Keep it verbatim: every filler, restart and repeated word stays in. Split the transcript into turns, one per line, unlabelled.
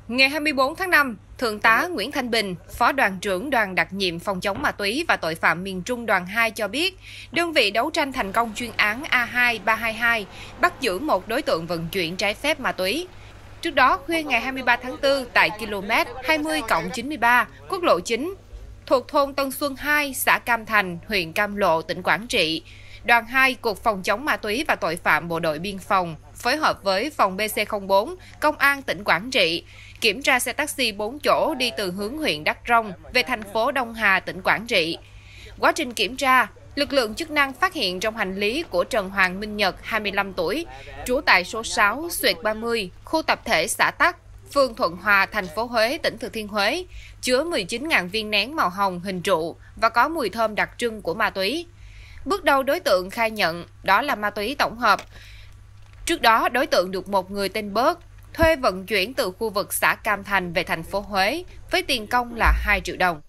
Ngày hai mươi tư tháng năm, Thượng tá Nguyễn Thanh Bình, Phó đoàn trưởng đoàn đặc nhiệm phòng chống ma túy và tội phạm miền Trung đoàn hai cho biết, đơn vị đấu tranh thành công chuyên án A hai ba hai hai, bắt giữ một đối tượng vận chuyển trái phép ma túy. Trước đó, khuya ngày hai mươi ba tháng tư, tại km hai mươi cộng chín mươi ba, quốc lộ chín, thuộc thôn Tân Xuân hai, xã Cam Thành, huyện Cam Lộ, tỉnh Quảng Trị, đoàn hai, Cục Phòng chống ma túy và tội phạm Bộ đội Biên phòng, phối hợp với phòng B C không bốn, Công an tỉnh Quảng Trị, kiểm tra xe taxi bốn chỗ đi từ hướng huyện Đắk Rông về thành phố Đông Hà, tỉnh Quảng Trị. Quá trình kiểm tra, lực lượng chức năng phát hiện trong hành lý của Trần Hoàng Minh Nhật, hai mươi lăm tuổi, trú tại số sáu, Xuyệt ba mươi, khu tập thể xã Tắc, phường Thuận Hòa, thành phố Huế, tỉnh Thừa Thiên Huế, chứa mười chín nghìn viên nén màu hồng hình trụ và có mùi thơm đặc trưng của ma túy. Bước đầu đối tượng khai nhận đó là ma túy tổng hợp. Trước đó, đối tượng được một người tên Bớt thuê vận chuyển từ khu vực xã Cam Thành về thành phố Huế với tiền công là hai triệu đồng.